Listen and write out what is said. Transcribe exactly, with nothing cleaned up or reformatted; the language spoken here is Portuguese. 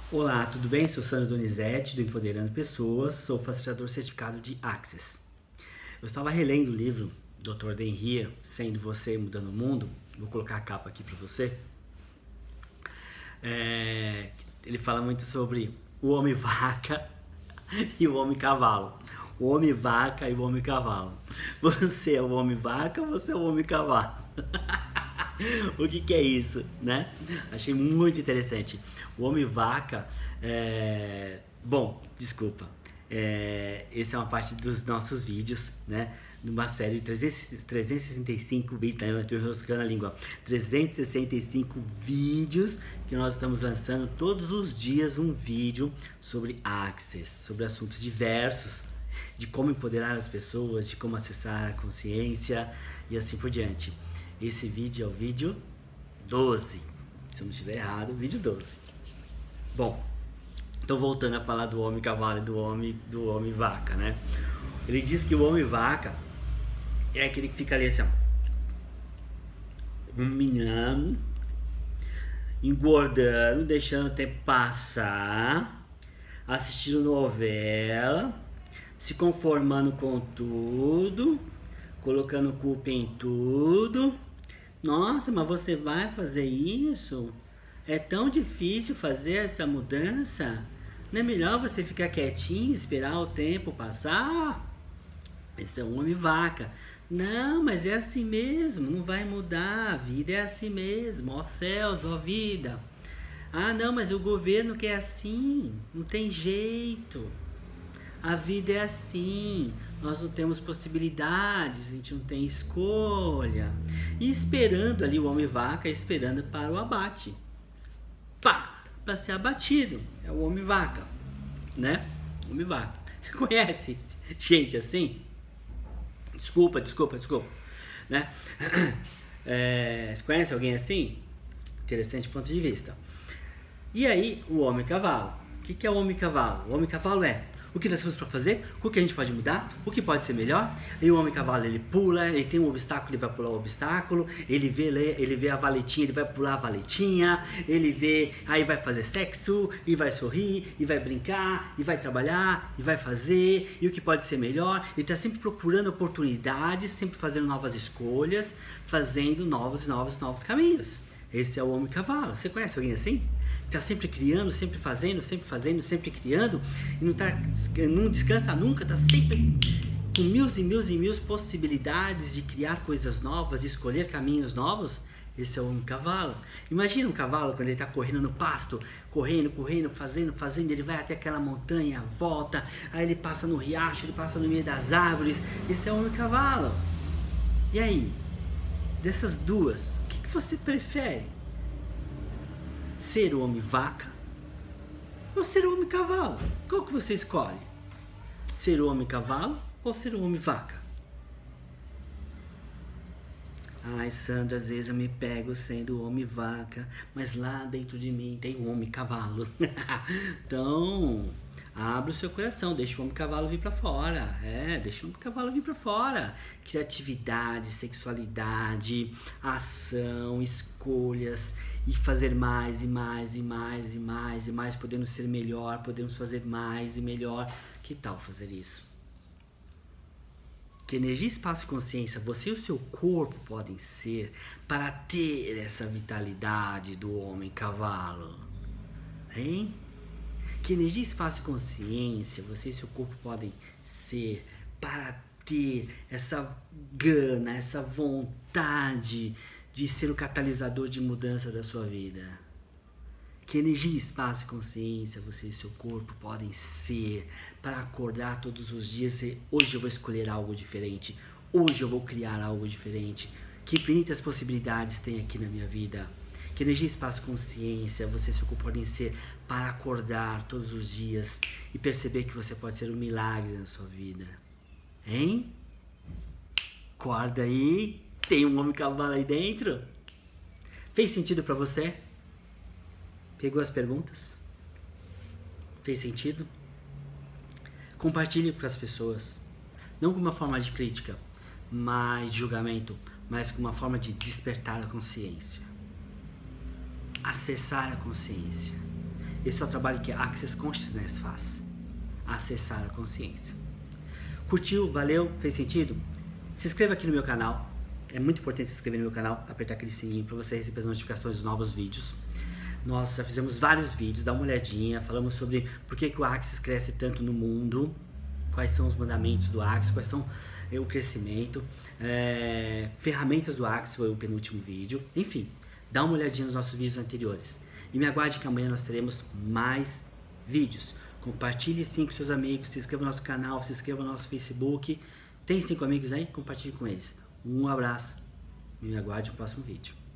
Olá, tudo bem? Sou Sandro Donizete, do Empoderando Pessoas, sou facilitador certificado de Access. Eu estava relendo o livro doutor Dan Heer, Sendo Você Mudando o Mundo. Vou colocar a capa aqui para você. É, ele fala muito sobre o homem-vaca e o homem-cavalo. O homem-vaca e o homem-cavalo. Você é o homem-vaca ou você é o homem-cavalo? O que que é isso, né? Achei muito interessante. O homem-vaca, é... bom, desculpa. É... Esse é uma parte dos nossos vídeos, né? Numa série de trezentos e sessenta e cinco vídeos, né? Eu estou enroscando a língua. trezentos e sessenta e cinco vídeos que nós estamos lançando todos os dias um vídeo sobre Access, sobre assuntos diversos, de como empoderar as pessoas, de como acessar a consciência e assim por diante. Esse vídeo é o vídeo doze, se eu não estiver errado, vídeo doze. Bom, então voltando a falar do homem cavalo e do homem, do homem vaca, né? Ele diz que o homem vaca é aquele que fica ali assim, ó, ruminando, engordando, deixando o tempo passar, assistindo novela, se conformando com tudo, colocando culpa em tudo. Nossa, mas você vai fazer isso? É tão difícil fazer essa mudança? Não é melhor você ficar quietinho, esperar o tempo passar? Esse é um homem vaca. Não, mas é assim mesmo, não vai mudar, a vida é assim mesmo, ó céus, ó vida. Ah, não, mas o governo quer assim, não tem jeito. A vida é assim, nós não temos possibilidades, a gente não tem escolha. E esperando ali o homem-vaca, esperando para o abate. Pá! Para ser abatido. É o homem-vaca, né? Homem-vaca. Você conhece gente assim? Desculpa, desculpa, desculpa. Né? É, você conhece alguém assim? Interessante ponto de vista. E aí, o homem-cavalo. O que, que é o homem-cavalo? O homem-cavalo é o que nós temos para fazer, o que a gente pode mudar, o que pode ser melhor. E o homem-cavalo, ele pula, ele tem um obstáculo, ele vai pular o obstáculo, ele vê, ele vê a valetinha, ele vai pular a valetinha, ele vê, aí vai fazer sexo, e vai sorrir, e vai brincar, e vai trabalhar, e vai fazer, e o que pode ser melhor. Ele está sempre procurando oportunidades, sempre fazendo novas escolhas, fazendo novos e novos, novos caminhos. Esse é o homem-cavalo. Você conhece alguém assim? Está sempre criando, sempre fazendo, sempre fazendo, sempre criando, e não, tá, não descansa nunca, está sempre com mil e mil e mil possibilidades de criar coisas novas, de escolher caminhos novos. Esse é o homem-cavalo. Imagina um cavalo quando ele está correndo no pasto, correndo, correndo, fazendo, fazendo, ele vai até aquela montanha, volta, aí ele passa no riacho, ele passa no meio das árvores. Esse é o homem-cavalo. E aí, dessas duas, o que, que você prefere? Ser o homem-vaca ou ser o homem-cavalo? Qual que você escolhe? Ser o homem-cavalo ou ser o homem-vaca? Ai, Sandra, às vezes eu me pego sendo homem-vaca, mas lá dentro de mim tem um homem-cavalo. Então, abre o seu coração, deixa o homem-cavalo vir pra fora. É, deixa o homem-cavalo vir pra fora. Criatividade, sexualidade, ação, escolhas, e fazer mais e mais e mais e mais e mais, podendo ser melhor, podemos fazer mais e melhor. Que tal fazer isso? Que energia, espaço e consciência você e o seu corpo podem ser para ter essa vitalidade do homem-cavalo? Hein? Que energia, espaço e consciência você e seu corpo podem ser para ter essa gana, essa vontade de ser o catalisador de mudança da sua vida? Que energia, espaço e consciência você e seu corpo podem ser para acordar todos os dias e hoje eu vou escolher algo diferente, hoje eu vou criar algo diferente. Que infinitas possibilidades tem aqui na minha vida. Que energia, espaço e consciência você e seu corpo podem ser para acordar todos os dias e perceber que você pode ser um milagre na sua vida. Hein? Acorda aí. Tem um homem-cavalo aí dentro? Fez sentido para você? Pegou as perguntas? Fez sentido? Compartilhe com as pessoas. Não com uma forma de crítica, mas de julgamento, mas com uma forma de despertar a consciência. Acessar a consciência. Esse é o trabalho que a Access Consciousness faz. Acessar a consciência. Curtiu? Valeu? Fez sentido? Se inscreva aqui no meu canal. É muito importante se inscrever no meu canal, apertar aquele sininho para você receber as notificações dos novos vídeos. Nós já fizemos vários vídeos, dá uma olhadinha, falamos sobre por que, que o Access cresce tanto no mundo, quais são os mandamentos do Access, quais são o crescimento, é, ferramentas do Access, foi o penúltimo vídeo. Enfim, dá uma olhadinha nos nossos vídeos anteriores. E me aguarde que amanhã nós teremos mais vídeos. Compartilhe sim com seus amigos, se inscreva no nosso canal, se inscreva no nosso Facebook. Tem cinco amigos aí? Compartilhe com eles. Um abraço e me aguarde no próximo vídeo.